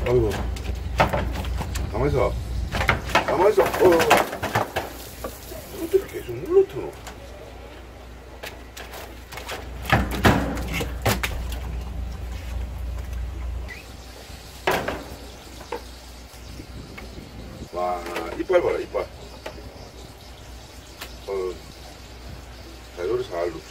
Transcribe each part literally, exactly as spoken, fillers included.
아이고. 가만있어. 가만있어. 어. 이것들을 계속 눌러트노. 와, 이빨 봐라, 이빨. 어. 자, 요리 잘 눕자.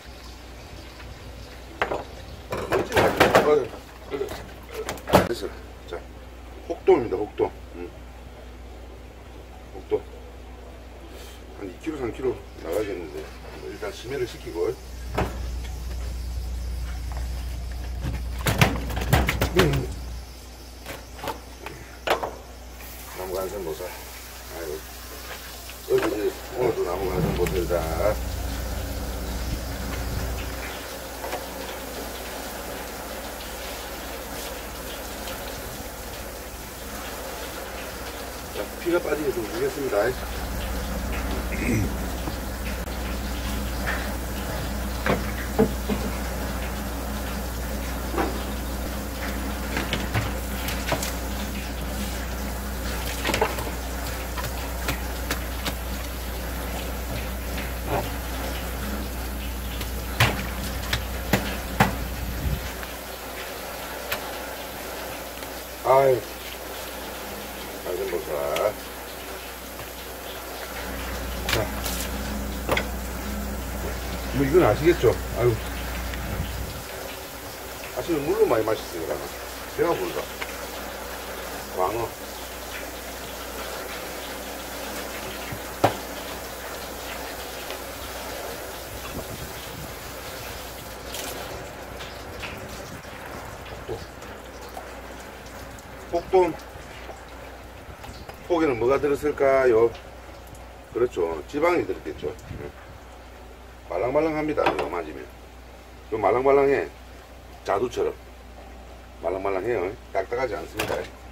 멋지 마지. 됐어. 자, 혹돔입니다, 혹돔. 음. 혹돔. 한 이 킬로그램, 삼 킬로그램 나가겠는데. 일단 심해를 시키고. 음. 나무 간생 보살. 아이고. 어디, 오늘도 나무 간생 보살이다. 자, 피가 빠지게 좀 주겠습니다. 아유, 갈전보살. 자, 뭐 이건 아시겠죠? 아유, 아침에 물로 많이 마셨어요. 그러면 배가 부르다. 광어. 혹돔. 혹에는 뭐가 들었을까요? 그렇죠. 지방이 들었겠죠. 말랑말랑합니다. 이거 맞으면. 이거 말랑말랑해. 자두처럼. 말랑말랑해요. 딱딱하지 않습니다.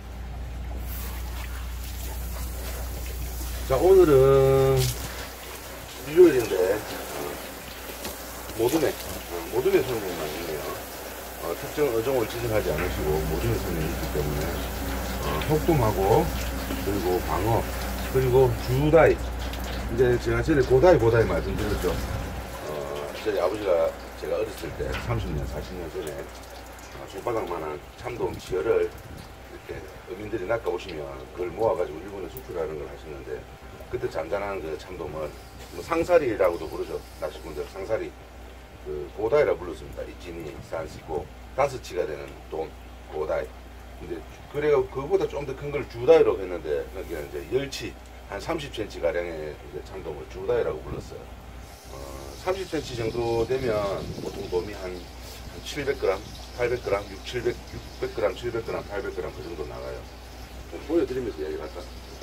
자, 오늘은 일요일인데, 어, 모둠에, 어, 모둠에 손님만 있네요. 어, 특정 어종을 지정하지 않으시고 모둠에 손님이 있기 때문에 어, 혹돔하고 그리고 방어 그리고 주다이. 이제 제가 전에 고다이 고다이 말씀드렸죠. 어, 저희 아버지가 제가 어렸을 때 삼십 년 사십 년 전에 어, 손바닥만한 참돔 지어를 이렇게 어민들이 낚아오시면 그걸 모아가지고 일본에 수출하는 걸 하시는데, 그때 잔잔한 그 참돔은 뭐 상사리라고도 부르죠. 낚시꾼들 상사리. 그 고다이라 불렀습니다. 이치니 산시고 다섯 치가 되는 돔 고다이. 근데 그래가 그거보다 좀 더 큰 걸 주다이라고 했는데, 여기는 이제 열치 한 삼십 센티미터 가량의 참돔을 주다이라고 불렀어요. 어, 삼십 센티미터 정도 되면 보통 돔이 한, 한 칠백 그램, 팔백 그램, 육, 칠백, 육백 그램, 칠백 그램, 팔백 그램 그 정도 나가요. 좀 보여드리면서 이야기를 할까?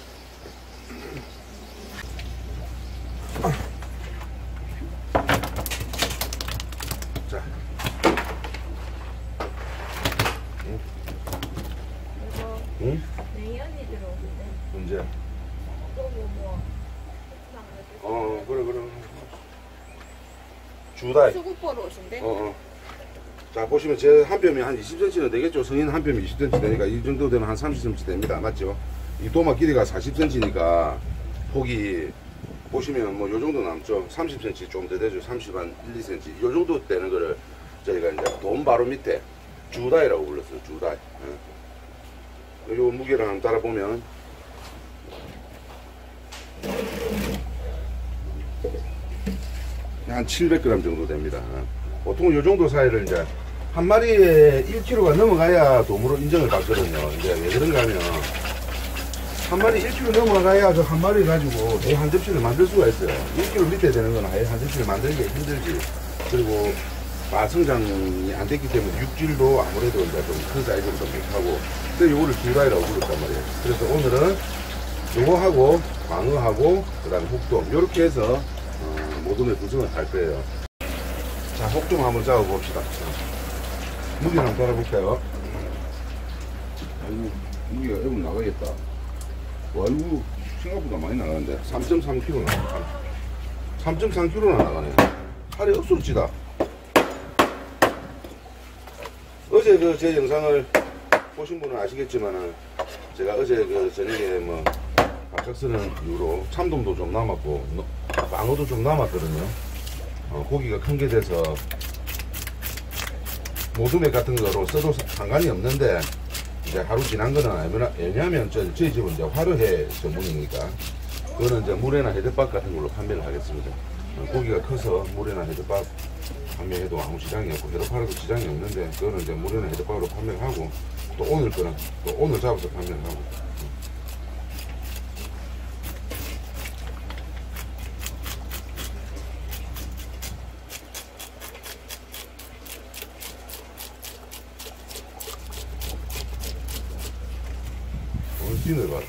자. 응? 응? 네 언니 들어오는데. 언제? 또 뭐 뭐. 어, 그래, 그래. 주다이. 수국 보러 오신대? 어, 어. 자, 보시면 제 한 뼘이 한 이십 센티미터는 되겠죠. 성인 한 뼘이 이십 센티미터 되니까 이 정도 되면 한 삼십 센티미터 됩니다. 맞죠? 이 도마 길이가 사십 센티미터니까 폭이 보시면 뭐 요 정도 남죠. 삼십 센티미터 좀 더 되죠. 삼십 한 일, 이 센티미터. 요 정도 되는 거를 저희가 이제 돔 바로 밑에 주다이라고 불렀어요. 주다이. 예. 요 무게를 한번 따라보면 한 칠백 그램 정도 됩니다. 보통 요 정도 사이를 이제 한 마리에 일 킬로그램가 넘어가야 돔으로 인정을 받거든요. 이제 왜 그런가 하면 한 마리 일 킬로그램 넘어가야 저 한 마리 가지고 애 한 접시를 만들 수가 있어요. 일 킬로그램 밑에 되는 건 아예 한 접시를 만들기 힘들지. 그리고 마성장이 안 됐기 때문에 육질도 아무래도 이제 좀 큰 사이즈로 좀 못하고, 그래서 요거를 주다이라고 부른단 말이에요. 그래서 오늘은 요거하고 광어하고 그 다음에 혹돔 요렇게 해서 어, 모둠의 구성을 할 거예요. 자, 혹돔 한번 잡아 봅시다. 무게 한번 따라볼까요? 아이고, 무게가 애분 나가겠다. 와, 이거 생각보다 많이 나가는데 삼 점 삼 킬로그램 나가. 삼 점 삼 킬로그램나 나가네. 팔이 억수로 찌다. 어제 그 제 영상을 보신 분은 아시겠지만은 제가 어제 그 저녁에 뭐 갑작스러운 이유로 참돔도 좀 남았고 너- 방어도 좀 남았거든요. 어, 고기가 큰 게 돼서 모둠회 같은 거로 써도 상관이 없는데 이제 하루 지난 거는 아니구나. 왜냐하면 저, 저희 집은 이제 화로회 전문이니까 그거는 이제 물회나 헤드밥 같은 걸로 판매를 하겠습니다. 어, 고기가 커서 물회나 헤드밥 판매해도 아무 지장이 없고 헤드밥에도 지장이 없는데 그거는 이제 물회나 헤드밥으로 판매를 하고 또 오늘 거는 또 오늘 잡아서 판매를 하고. 오늘 찐을 봐.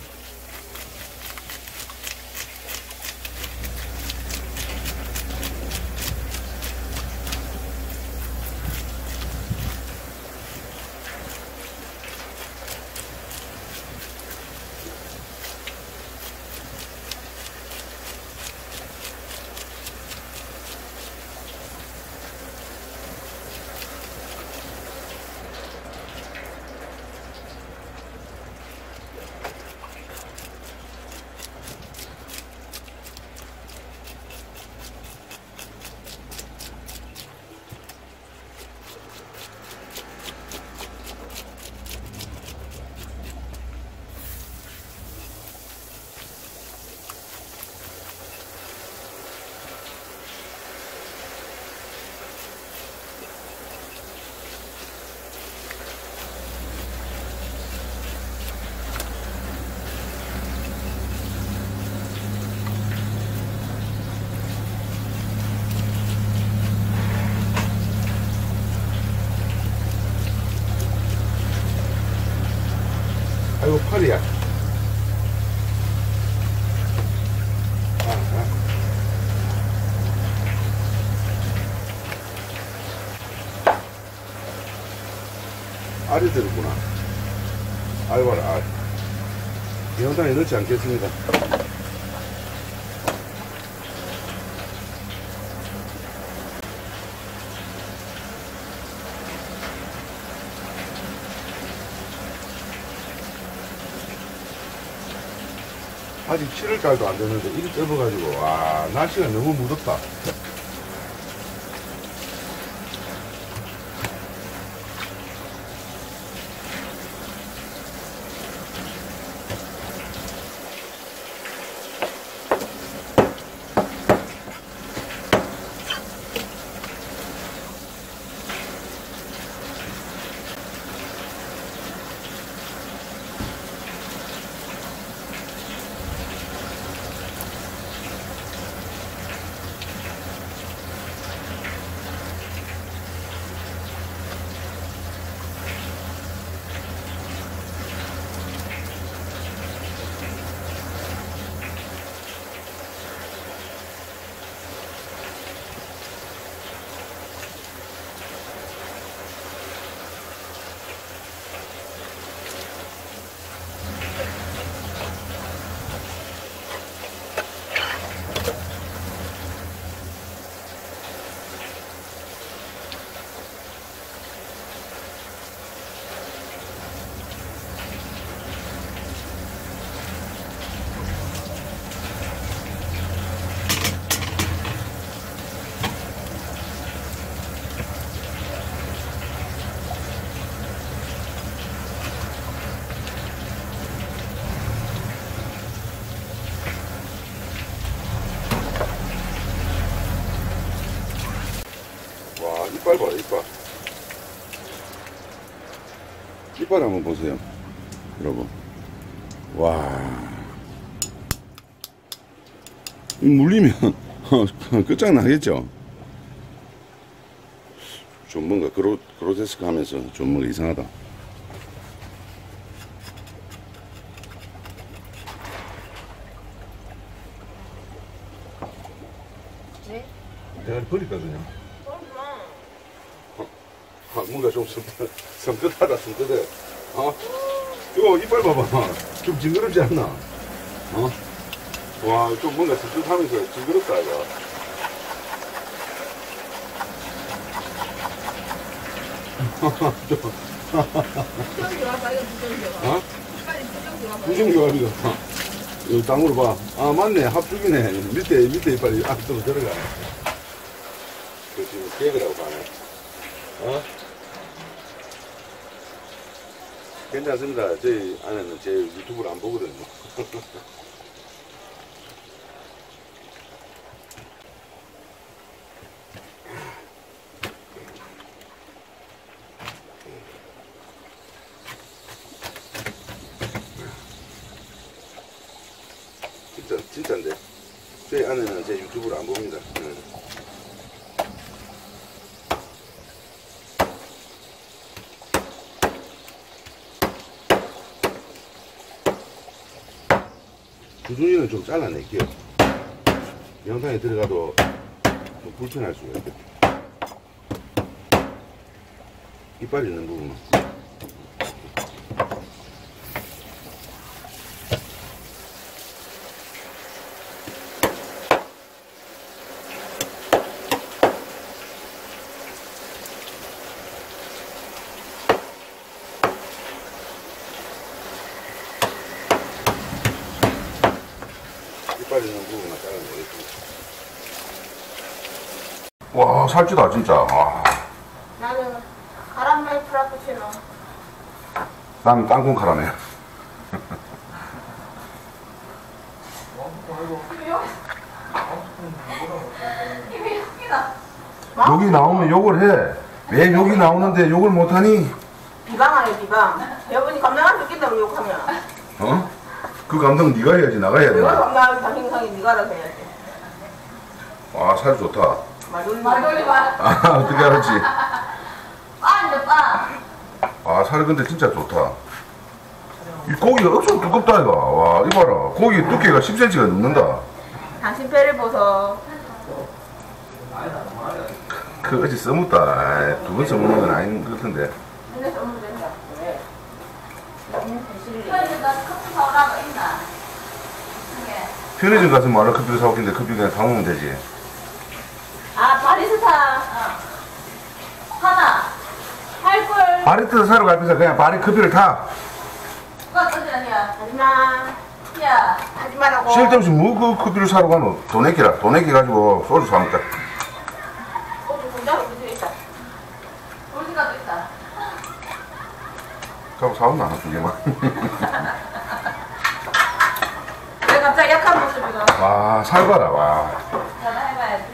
아이고 팔이야. 아, 아. 알이 들었구나. 알 봐라, 알. 이 영상에 넣지 않겠습니다. 아직 칠월 달도 안 됐는데 이리 좁아가지고 와 날씨가 너무 무덥다. 이빨 봐요, 이빨. 이빨 한번 보세요, 여러분. 와. 물리면 끝장나겠죠? 좀 뭔가 그로, 그로테스크 하면서 좀 뭔가 이상하다. 네? 내가 버릴까, 그냥? 아, 뭔가 좀 섬뜩, 섬뜩하다, 섬뜩해. 어? 이거 이빨 봐봐. 좀 징그럽지 않나? 어? 와, 좀 뭔가 섬뜩하면서 징그럽다, 이거. 좀, 부정교합 아이가 부정교합. 어? 빨리 부정교합. 부정교합이다. 이거 땅으로 봐. 아, 맞네. 합죽이네. 밑에, 밑에 빨리 앞으로 들어가. 그 지금 깨그라고 하네. 어? 괜찮습니다. 저희 아내는 제 유튜브를 안 보거든요. 진짜, 진짜인데. 저희 아내는 제 유튜브를 안 봅니다. 응. 주둥이는 좀 잘라낼게요. 영상에 들어가도 좀 불편할 수가 있고. 이빨 있는 부분은. 이빨 있는 부분만 잘라내겠습니다. 와, 살찌다, 진짜. 와. 나는 카라멜 프라푸치노. 난 땅콩 카라멜. 입이 웃기다. 여기 나오면 욕을 해. 왜 여기 나오는데 욕을 못하니? 비방하네 비방. 여러분이 감당할 수 있겠다고 욕하면. 어? 그 감정 네가 해야지. 나가 해야 돼. 내가 감당하기 당신상이 네가 알아서 해야지. 와, 살 좋다. 말돌리 말돌리 말. 아, 어떻게 알았지? 빠인데 빠. 아, 살이 근데 진짜 좋다. 이 고기가 엄청 두껍다, 이거. 와, 이봐라. 고기 두께가 십 센티미터가 넘는다. 당신 배를 보소. 그, 어찌 써먹다. 두 번 써먹는 건 아닌 것 같은데. 근데 너무 된다. 왜? 너무 배실리. 그래서 나 커피 사오라고 있나? 이게. 편의점 가서 말로 커피를 사오겠는데 커피 그냥 다 먹으면 되지. 아 바리스타. 하나. 할걸. 바리스타 사러 갈 때서 그냥 바리 커피를 타. 그거 어디 아니야? 하지마. 야. 하지마라고. 쓸데없이 뭐 그 커피를 사러 가노. 돈 내기라. 돈 내기 가지고 소주 사먹자. 어, 공장 어디 있다. 어디가도 있다. 가고 사온나, 두 개만. 왜 갑자기 약한 모습이가. 와, 살 봐라, 와. 전화해봐야지.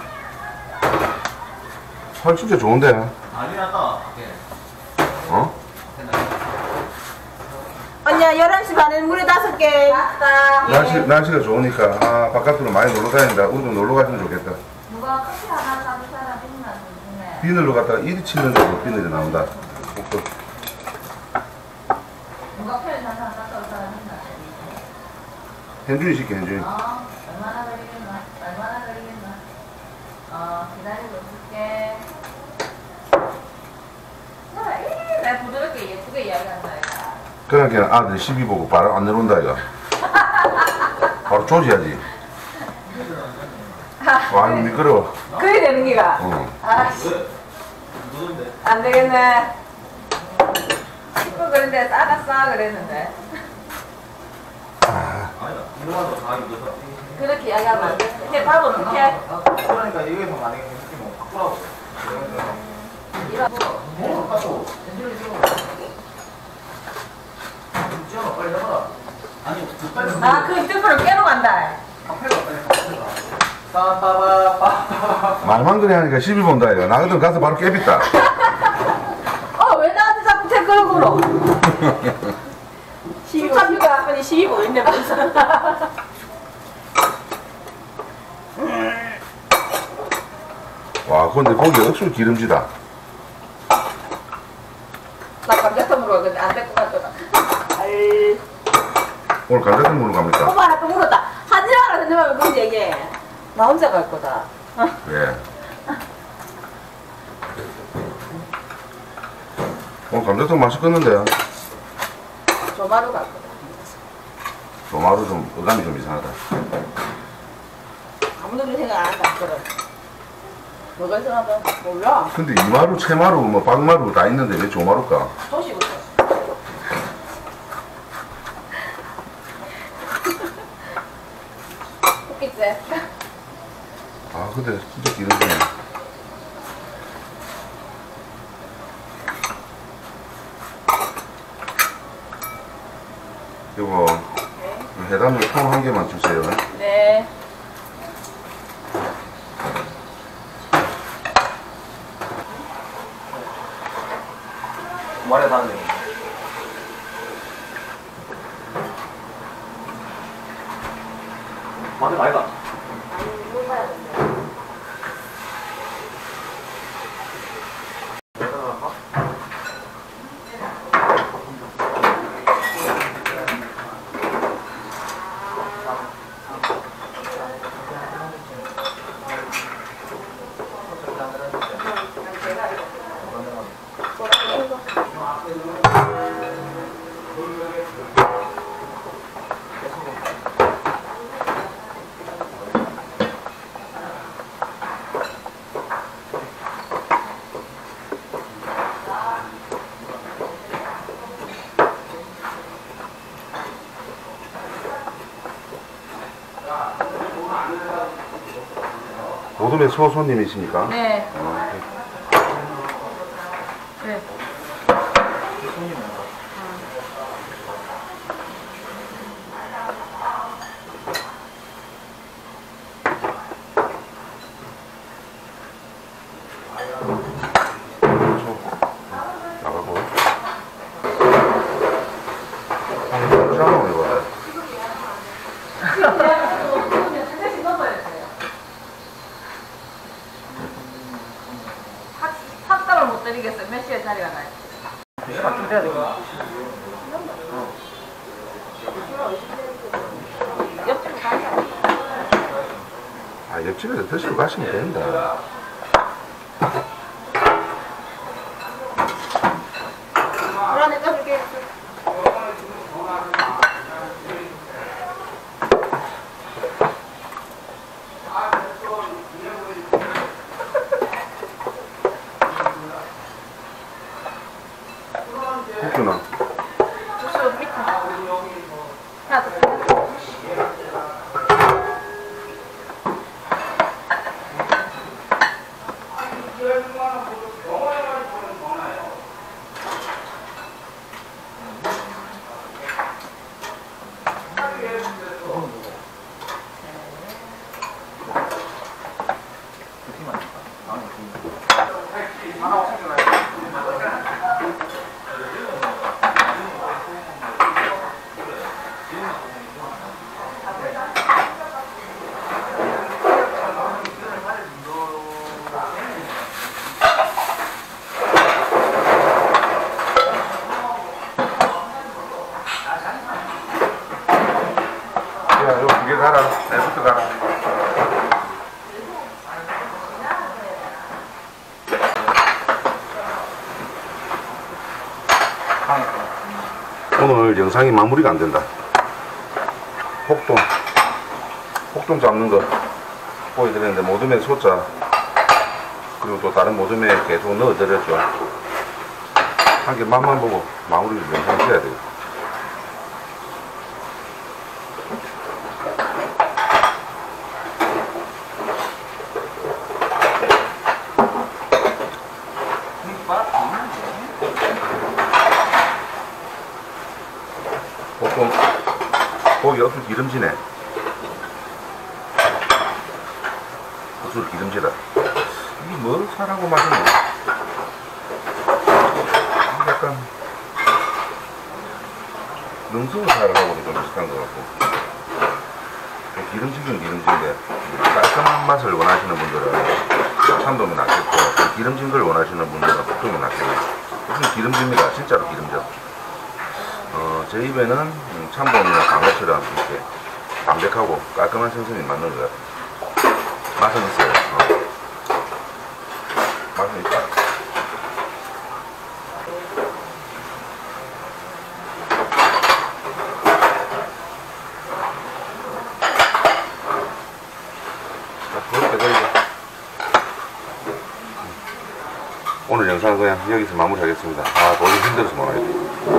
살 진짜 좋은데. 아니 났다. 어? 언니야 열한 시 반에 물에 다섯 개. 맞다. 날씨, 날씨가 좋으니까, 아, 바깥으로 많이 놀러 다닌다. 우리도 놀러 갔으면 좋겠다. 누가 커피 하나 사줄 사람 있나 궁금해. 비늘로 갖다가 이리 치는데도 비늘이 나온다. 또 누가 편의점 하나 갔다 올 사람 있나? 현준이 시켜, 현준이. 어, 얼마나 걸리겠나? 얼마나 걸리겠나? 어, 기다리고 있을게. 그래, 내가 부드럽게 예쁘게 이야기한다, 이거. 그러니까 아들이 시비 보고 바로 안 내려온다, 이거. 바로 조지야지. 와, 이거 미끄러워. 그래 되는 기가. 어. 아씨, 누군데? 안 되겠네. 싶어 그랬는데 싸갔어 그랬는데. 아니다. 이거만 다 이거. 그렇게 이야기하면 안 돼. 해, 밥은 어떻게 해? 그러니까 이거에서 만약에 이렇게 뭐 바꾸라고. 이거 뭐 바꿔. 지원아 빨리 해봐라. 아니 빨리. 아, 그 휴대폰을 깨러 간다. 카페가 빨리 카페가. 빠빠바빠. 말만 그래 하니까 시비 본다, 이거. 나 같으면 가서 바로 깨빗다. 어, 왜 나한테 자꾸 댓글을 걸어? 수첩이가 아니 시비 보이네 벌써. 와, 근데 고기 억수 기름지다. 나 감자탕으로 근데 안 될 것 같더라. 알. 오늘 감자탕 먹으러 갑니까? 오빠 하나 또 물었다. 하지 마라 하지마 그런 얘기해. 나 혼자 갈 거다. 왜? 오늘 감자탕 맛있겠는데? 조마루 갈 거다. 도마도 좀, 어감이 좀 이상하다. 아무도 그런 생각 안 한다. 그래. 뭐가 이상하다. 몰라. 근데 이마루, 채마루, 뭐 박마루 다 있는데 왜 조마루까? 도시부터. 웃기지? 아 근데 진짜 기름지네. 여보, 해담으로 통 한 개만 주세요. 네. 말해 다는데. 마늘 아이가. 모둠의 소 손님이십니까? 네. 어, 네. 나가고. 아니, 괜찮아, 이거. 학답을 못 드리겠어요. 몇 시에 자리가 나요? 좀 돼야 되구나. 옆집으로 가자. 아, 옆집에서 드시고 가시면 된다. 물 안에 떠줄게. 혹시나. 주스 밑에. 하나 더. 야, 이거 두 개 가라. 내부터 가라. 오늘 영상이 마무리가 안 된다. 혹동, 혹동 잡는 거 보여드렸는데 모둠에 소자 그리고 또 다른 모둠에 계속 넣어드렸죠. 한 개 맛만 보고 마무리를 영상 찍어야 돼요. 보통 고기 어플 기름지네. 어플 기름지다. 이게 뭘 사라고 마시네. 약간 능성을 사라고 좀 비슷한 것 같고. 기름지긴 기름진데 깔끔한 맛을 원하시는 분들은 참돔이 낫겠고, 기름진 걸 원하시는 분들은 보통이 낫겠네요. 무슨 기름집니다. 진짜로 기름져. 어, 제 입에는 음, 참돔이나 광어처럼 이렇게 담백하고 깔끔한 생선이 맞는 것 같아요. 맛은 있어요. 어. 맛은 있다. 자, 그렇게 되죠. 영상 그냥 여기서 마무리하겠습니다. 아, 보기 힘들어서 말아야 돼.